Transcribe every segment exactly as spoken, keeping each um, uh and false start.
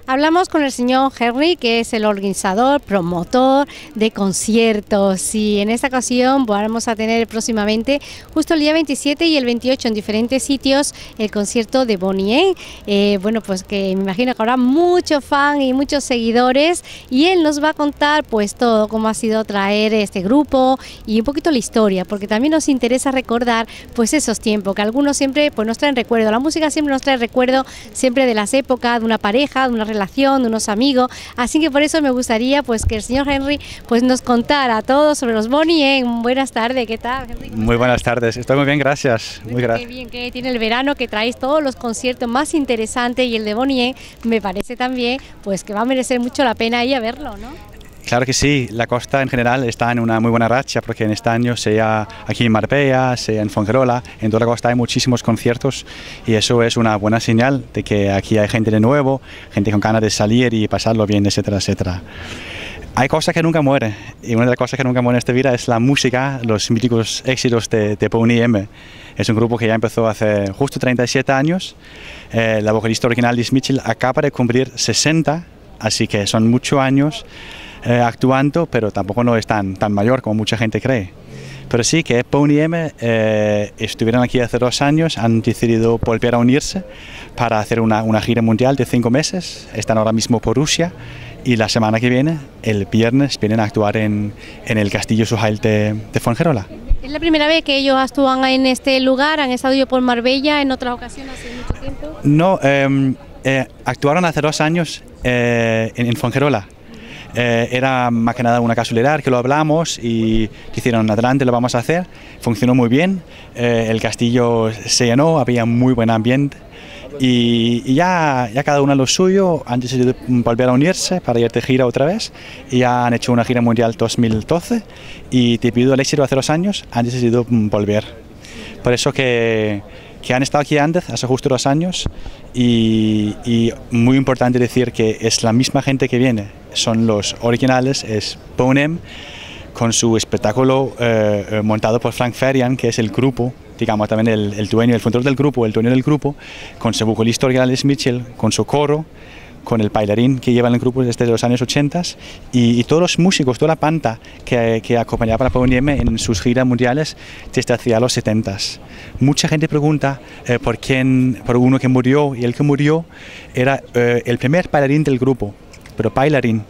Hablamos con el señor Henry, que es el organizador, promotor de conciertos, y en esta ocasión vamos a tener próximamente, justo el día veintisiete y el veintiocho, en diferentes sitios, el concierto de Boney M. Eh, bueno, pues que me imagino que habrá muchos fans y muchos seguidores, y él nos va a contar pues todo, cómo ha sido traer este grupo y un poquito la historia, porque también nos interesa recordar pues esos tiempos, que algunos siempre pues nos traen recuerdo, la música siempre nos trae recuerdo, siempre de las épocas, de una pareja, de una relación, de unos amigos, así que por eso me gustaría pues que el señor Henry pues nos contara todo sobre los Boney M. Buenas tardes, ¿qué tal, Henry? Muy buenas tardes, estoy muy bien, gracias. Muy gra Qué bien que tiene el verano, que traéis todos los conciertos más interesantes, y el de Boney M me parece también pues que va a merecer mucho la pena ir a verlo, ¿no? Claro que sí, la costa en general está en una muy buena racha, porque en este año, sea aquí en Marbella, sea en Fuengirola, en toda la costa hay muchísimos conciertos, y eso es una buena señal de que aquí hay gente de nuevo, gente con ganas de salir y pasarlo bien, etcétera, etcétera. Hay cosas que nunca mueren, y una de las cosas que nunca mueren en esta vida es la música, los míticos éxitos de, de Boney M. Es un grupo que ya empezó hace justo treinta y siete años, eh, la vocalista original Liz Mitchell acaba de cumplir sesenta, así que son muchos años Eh, actuando, pero tampoco no es tan, tan mayor como mucha gente cree. Pero sí que Boney M eh, estuvieron aquí hace dos años, han decidido volver a unirse para hacer una, una gira mundial de cinco meses, están ahora mismo por Rusia, y la semana que viene, el viernes, vienen a actuar en, en el Castillo Suhail de, de Fuengirola. ¿Es la primera vez que ellos actúan en este lugar? ¿Han estado yo por Marbella en otras ocasiones hace mucho tiempo? No, eh, eh, actuaron hace dos años eh, en, en Fuengirola. Eh, era más que nada una casualidad que lo hablamos y dijeron adelante, lo vamos a hacer. Funcionó muy bien, eh, el castillo se llenó, había muy buen ambiente, y, y ya, ya cada uno a lo suyo han decidido volver a unirse para ir de gira otra vez, y ya han hecho una gira mundial dos mil doce, y debido al éxito hace dos años han decidido volver. Por eso que que han estado aquí antes, hace justo dos años, y, y muy importante decir que es la misma gente que viene, son los originales, es Boney M, con su espectáculo eh, montado por Frank Farian, que es el grupo, digamos también el, el dueño, el fundador del grupo, el dueño del grupo, con su vocalista original Liz Mitchell, con su coro, con el bailarín que lleva en el grupo desde los años ochenta, y, y todos los músicos, toda la banda que, que acompañaba a Boney M en sus giras mundiales desde hacia los setenta. Mucha gente pregunta eh, por quién, por uno que murió, y el que murió era eh, el primer bailarín del grupo, pero bailarín,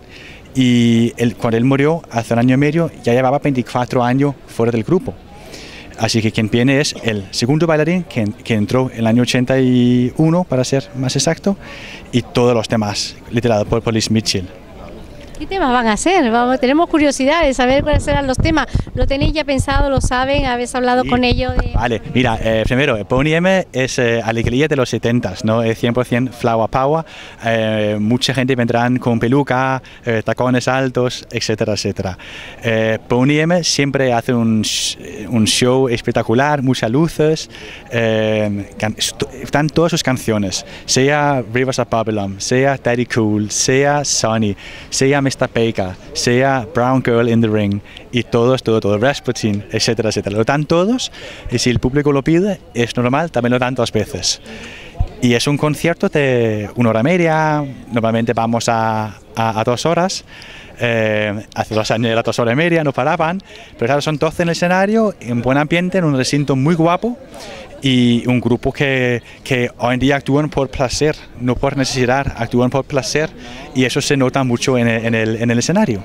y él, cuando él murió hace un año y medio ya llevaba veinticuatro años fuera del grupo. Así que quien viene es el segundo bailarín que, que entró en el año ochenta y uno, para ser más exacto, y todos los temas literados por, por Liz Mitchell. ¿Qué temas van a ser? Vamos, tenemos curiosidad de saber cuáles serán los temas. ¿Lo tenéis ya pensado? ¿Lo saben? ¿Habéis hablado sí. con ellos? De... Vale, mira, eh, primero, Boney M es eh, alegría de los setenta, ¿no? Es cien por cien flower power. Eh, mucha gente vendrán con peluca, eh, tacones altos, etcétera, etcétera. Eh, Boney M siempre hace un, un show espectacular, muchas luces, eh, están todas sus canciones, sea Rivers of Babylon, sea Daddy Cool, sea Sunny, sea mister Baker, sea Brown Girl in the Ring, y todos, todo, todo, Rasputin, etcétera, etcétera. Lo dan todos, y si el público lo pide, es normal, también lo dan dos veces. Y es un concierto de una hora y media, normalmente vamos a, a, a dos horas, eh, hace dos años era dos horas y media, no paraban, pero claro, son doce en el escenario, en buen ambiente, en un recinto muy guapo, y un grupo que, que hoy en día actúan por placer, no por necesidad, actúan por placer, y eso se nota mucho en el, en el, en el escenario.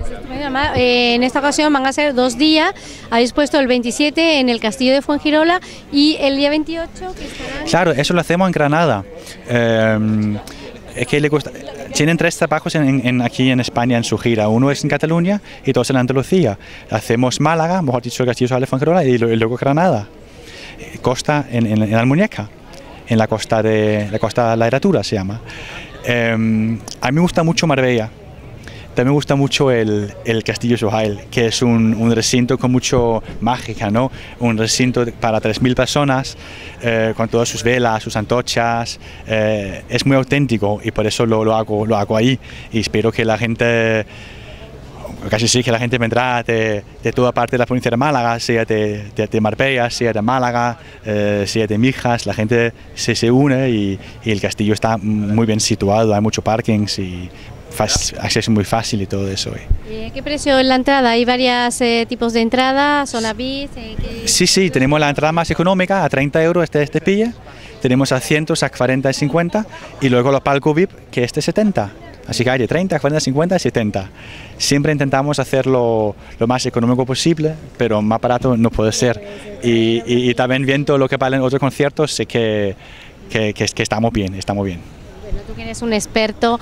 En esta ocasión van a ser dos días, habéis puesto el veintisiete en el Castillo de Fuengirola y el día veintiocho que estarán... Claro, eso lo hacemos en Granada. Eh, es que le gusta, tienen tres trabajos en, en, aquí en España en su gira, uno es en Cataluña y dos en Andalucía. Hacemos Málaga, mejor dicho el Castillo de Fuengirola, y luego Granada. Costa en, en, en Almuñeca, en la costa de la costa de la Herradura se llama. Eh, a mí me gusta mucho Marbella. También me gusta mucho el, el Castillo Suhail, que es un, un recinto con mucho mágica, ¿no? Un recinto para tres mil personas, eh, con todas sus velas, sus antorchas. Eh, es muy auténtico, y por eso lo, lo, hago, lo hago ahí, y espero que la gente casi sí que la gente vendrá de, de toda parte de la provincia de Málaga, sea de, de, de Marbella, sea de Málaga, eh, sea de Mijas, la gente se, se une y, y el castillo está muy bien situado, hay muchos parkings y acceso muy fácil y todo eso. ¿Y qué precio es la entrada? ¿Hay varios eh, tipos de entrada? ¿Zona V I P? Eh, ¿qué... Sí, sí, tenemos la entrada más económica a treinta euros este, este pilla, tenemos asientos a cuarenta y cincuenta y luego los palcos V I P que este setenta. Así que hay de treinta, cuarenta, cincuenta y setenta. Siempre intentamos hacerlo lo más económico posible, pero más barato no puede ser. Y, y, y también viendo lo que valen otros conciertos, sé que, que, que, que estamos bien, estamos bien. Bueno, tú que eres un experto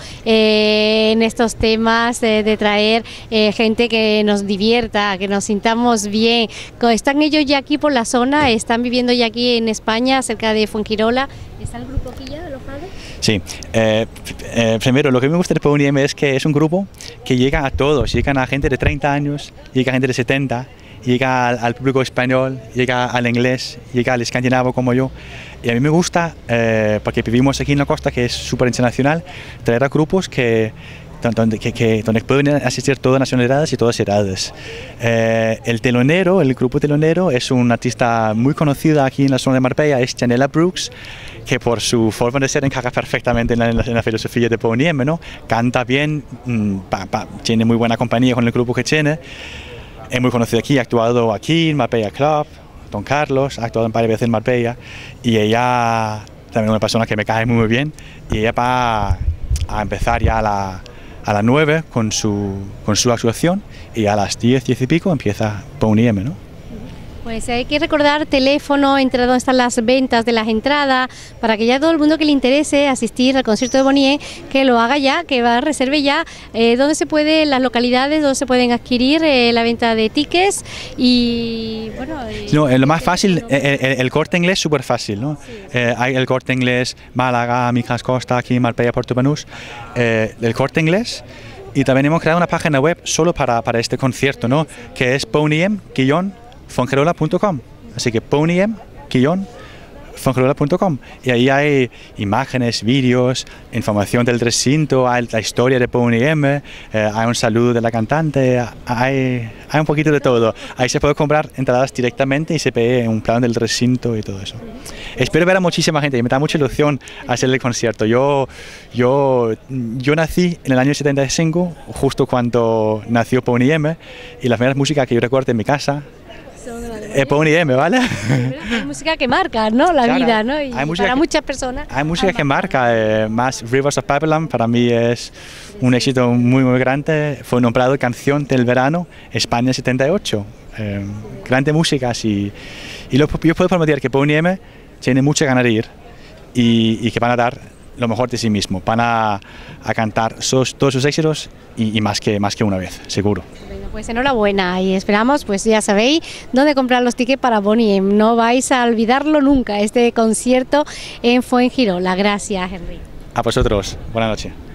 eh, en estos temas eh, de traer eh, gente que nos divierta, que nos sintamos bien. ¿Están ellos ya aquí por la zona? ¿Están viviendo ya aquí en España, cerca de Fuengirola? ¿Está el grupo aquí ya alojado? Sí, eh, eh, primero lo que me gusta de Pony M es que es un grupo que llega a todos, llegan a gente de treinta años, llega a gente de setenta, llega al, al público español, llega al inglés, llega al escandinavo como yo. Y a mí me gusta, eh, porque vivimos aquí en la costa que es súper internacional, traer a grupos que, donde, que, que, donde pueden asistir todas nacionalidades y todas edades. Eh, el telonero, el grupo telonero es un artista muy conocido aquí en la zona de Marbella, es Chanela Brooks, que por su forma de ser encaja perfectamente en la, en la, en la filosofía de Pony M, ¿no? Canta bien, mmm, pa, pa, tiene muy buena compañía con el grupo que tiene, es muy conocido aquí, ha actuado aquí en Marbella Club, Don Carlos, ha actuado en varias veces en Marbella, y ella también es una persona que me cae muy bien, y ella va a empezar ya a la a las nueve con su, con su actuación y a las diez, diez y pico empieza Pony M, ¿no? Pues hay que recordar teléfono, entre dónde están las ventas de las entradas, para que ya todo el mundo que le interese asistir al concierto de Bonnie M, que lo haga ya, que va, reserve ya, eh, dónde se puede, las localidades, dónde se pueden adquirir eh, la venta de tickets y bueno... Y, no, lo más fácil, el, el, el Corte Inglés súper fácil, ¿no? Sí, sí. Eh, hay el Corte Inglés Málaga, Mijas Costa, aquí en Marbella, Puerto Banús, eh, el Corte Inglés. Y también hemos creado una página web solo para, para este concierto, ¿no? Que es pony m guion fuengirola punto com, así que pony m guion fuengirola punto com, y ahí hay imágenes, vídeos, información del recinto, hay la historia de Pony M, eh, hay un saludo de la cantante, hay, hay un poquito de todo. Ahí se puede comprar entradas directamente y se ve un plan del recinto y todo eso. Espero ver a muchísima gente y me da mucha ilusión hacer el concierto. Yo, yo, yo nací en el año setenta y cinco, justo cuando nació Pony M, y las primeras músicas que yo recuerdo en mi casa es Pony M, ¿vale? Hay música que marca, ¿no? La claro, vida, ¿no? Y hay para que, muchas personas. Hay música que marca, eh, más Rivers of Babylon para mí es un éxito muy muy grande. Fue nombrado canción del verano España setenta y ocho. Eh, grande música, y, y lo, yo puedo prometer que Pony M tiene mucha ganas de ir y, y que van a dar lo mejor de sí mismo. Van a, a cantar sus, todos sus éxitos y, y más, que, más que una vez, seguro. Pues enhorabuena y esperamos, pues ya sabéis dónde comprar los tickets para Bonnie M. No vais a olvidarlo nunca, este concierto en Fuengirola. Gracias, Henry. A vosotros, buenas noches.